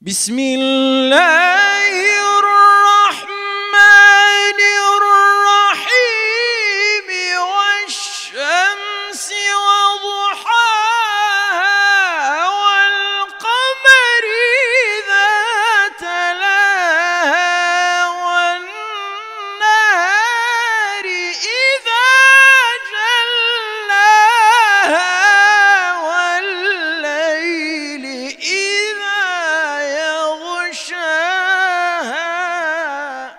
بسم الله الرحمن الرحيم والشمس وضحاها والقمر إذا تلاها والنهار إذا جلاها والليل إذا يغشاها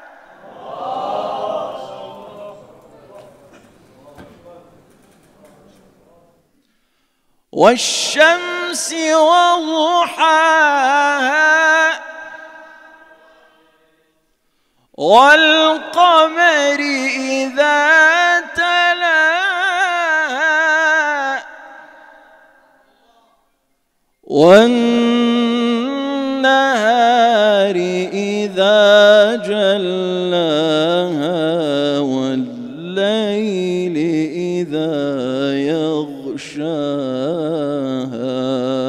والشمس وضحاها والقمر إذا تلاها والنهار إذا جلاها والليل إذا يغشاها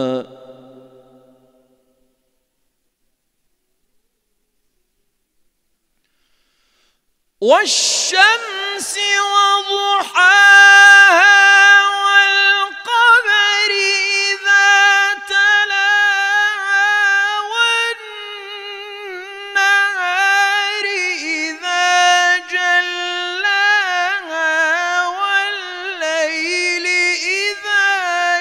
والشمس وضحاها والقمر إذا تلاها والنهار إذا جلاها والليل إذا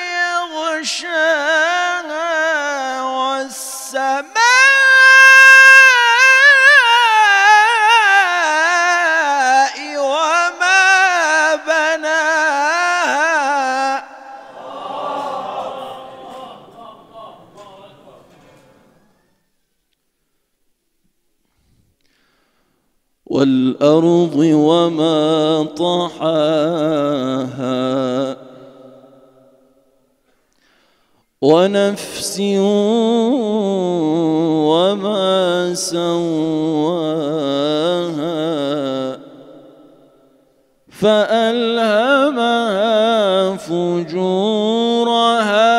يغشاها والسماء وما بناها والأرض وما طحاها ونفس وما سواها فألهمها فجورها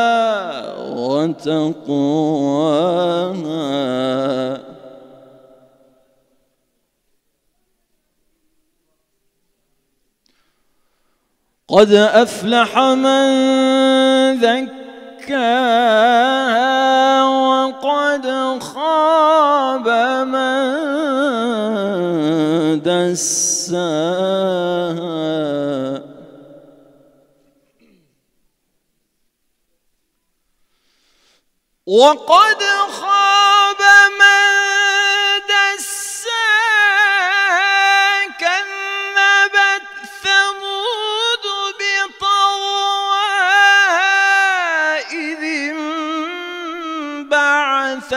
وتقواها قد أفلح من زكاها وقد خاب من دساها وقد خاب من دساها كذبت ثمود بطغواها إذ انبعث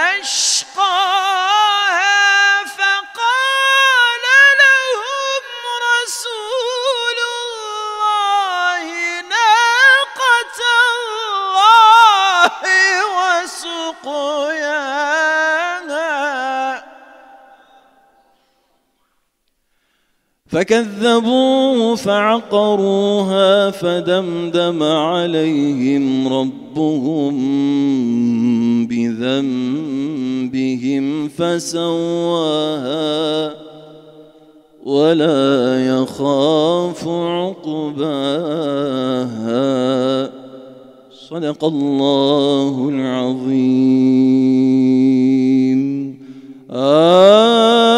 أشقاها فقال لهم رسول الله ناقة الله وسقياها فكذبوه فعقروها فدمدم عليهم ربهم بذنبهم فسواها ولا يخاف عقباها صدق الله العظيم.